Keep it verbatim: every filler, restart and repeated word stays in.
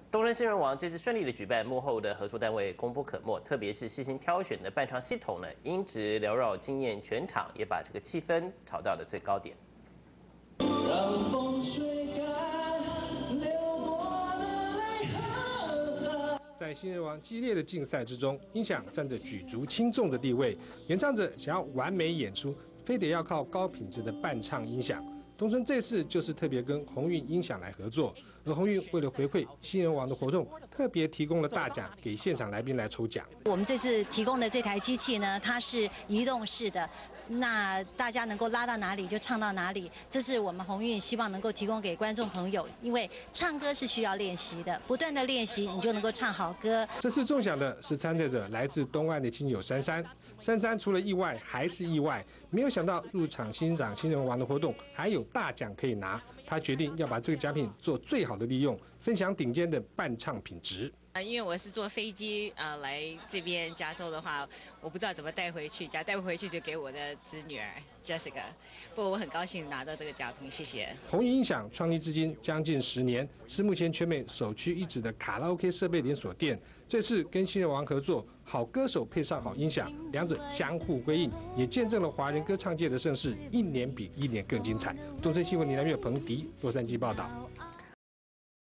东森新人王这次顺利的举办，幕后的合作单位功不可没，特别是细心挑选的伴唱系统呢，音质缭绕，惊艳全场，也把这个气氛炒到了最高点。让风吹干流过的泪和在新人王激烈的竞赛之中，音响占着举足轻重的地位，演唱者想要完美演出，非得要靠高品质的伴唱音响。 东森这次就是特别跟鸿运音响来合作，而鸿运为了回馈新人王的活动，特别提供了大奖给现场来宾来抽奖。 我们这次提供的这台机器呢，它是移动式的，那大家能够拉到哪里就唱到哪里。这是我们鸿运希望能够提供给观众朋友，因为唱歌是需要练习的，不断的练习，你就能够唱好歌。 这次中奖的是参赛者来自东岸的亲友珊珊，珊珊除了意外还是意外，没有想到入场欣赏新人王的活动还有 大奖可以拿，他决定要把这个奖品做最好的利用，分享顶尖的伴唱品质。 啊，因为我是坐飞机啊、呃、来这边加州的话，我不知道怎么带回去，假带不回去就给我的侄女儿 Jessica。不过我很高兴拿到这个奖品，谢谢。 鸿运音响创立至今将近十年，是目前全美首屈一指的卡拉 OK 设备连锁店。这次跟新人王合作，好歌手配上好音响，两者相互辉映，也见证了华人歌唱界的盛世，一年比一年更精彩。东森新闻林南月、彭迪洛杉矶报道。